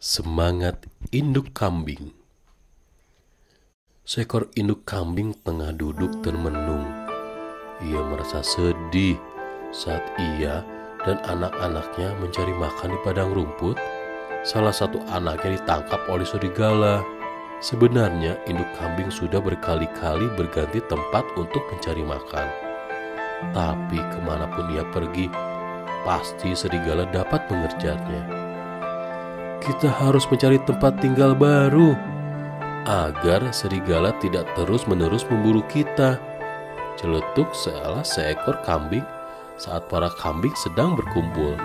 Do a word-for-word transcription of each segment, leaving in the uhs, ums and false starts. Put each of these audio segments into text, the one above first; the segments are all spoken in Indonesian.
Semangat induk kambing. Seekor induk kambing tengah duduk termenung. Ia merasa sedih saat ia dan anak-anaknya mencari makan di padang rumput. Salah satu anaknya ditangkap oleh serigala. Sebenarnya induk kambing sudah berkali-kali berganti tempat untuk mencari makan. Tapi kemanapun ia pergi, pasti serigala dapat mengerjarnya. Kita harus mencari tempat tinggal baru agar serigala tidak terus-menerus memburu kita, celetuk salah seekor kambing saat para kambing sedang berkumpul.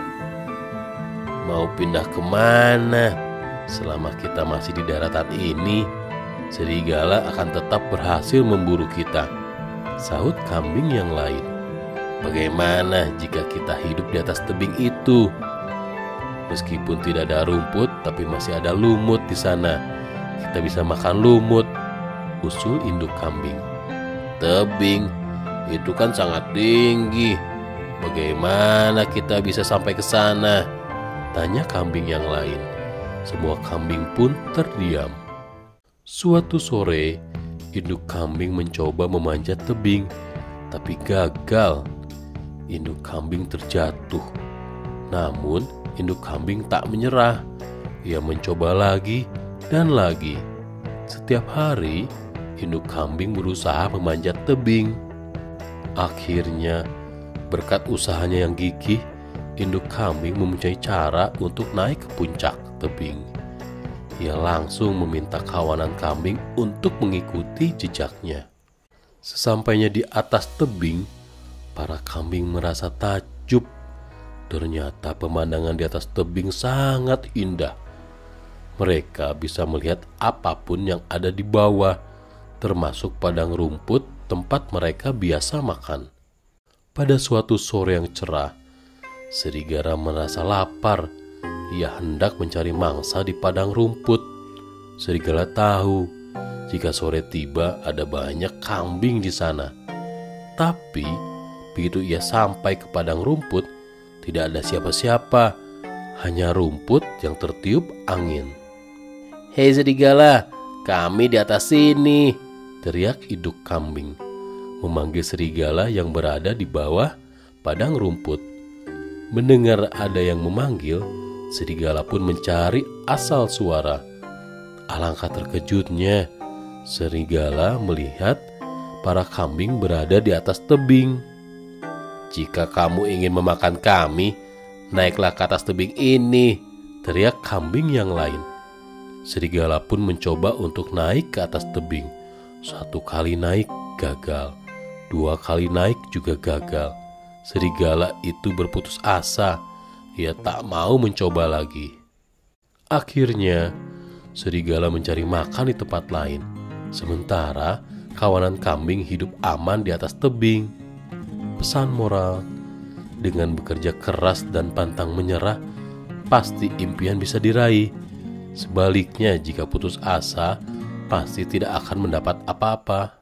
Mau pindah kemana? Selama kita masih di daratan ini, serigala akan tetap berhasil memburu kita, sahut kambing yang lain. Bagaimana jika kita hidup di atas tebing itu? Meskipun tidak ada rumput, tapi masih ada lumut di sana. Kita bisa makan lumut, usul induk kambing. Tebing itu kan sangat tinggi. Bagaimana kita bisa sampai ke sana? Tanya kambing yang lain. Semua kambing pun terdiam. Suatu sore, induk kambing mencoba memanjat tebing, tapi gagal. Induk kambing terjatuh. Namun, induk kambing tak menyerah. Ia mencoba lagi dan lagi. Setiap hari, induk kambing berusaha memanjat tebing. Akhirnya, berkat usahanya yang gigih, induk kambing mempunyai cara untuk naik ke puncak tebing. Ia langsung meminta kawanan kambing untuk mengikuti jejaknya. Sesampainya di atas tebing, para kambing merasa takjub. Ternyata pemandangan di atas tebing sangat indah. Mereka bisa melihat apapun yang ada di bawah, termasuk padang rumput tempat mereka biasa makan. Pada suatu sore yang cerah, serigala merasa lapar. Ia hendak mencari mangsa di padang rumput. Serigala tahu jika sore tiba ada banyak kambing di sana. Tapi begitu ia sampai ke padang rumput, tidak ada siapa-siapa, hanya rumput yang tertiup angin. Hei serigala, kami di atas sini, teriak induk kambing, memanggil serigala yang berada di bawah padang rumput. Mendengar ada yang memanggil, serigala pun mencari asal suara. Alangkah terkejutnya, serigala melihat para kambing berada di atas tebing. Jika kamu ingin memakan kami, naiklah ke atas tebing ini, teriak kambing yang lain. Serigala pun mencoba untuk naik ke atas tebing. Satu kali naik, gagal. Dua kali naik juga gagal. Serigala itu berputus asa. Ia tak mau mencoba lagi. Akhirnya, serigala mencari makan di tempat lain. Sementara, kawanan kambing hidup aman di atas tebing. Pesan moral, dengan bekerja keras dan pantang menyerah, pasti impian bisa diraih. Sebaliknya, jika putus asa, pasti tidak akan mendapat apa-apa.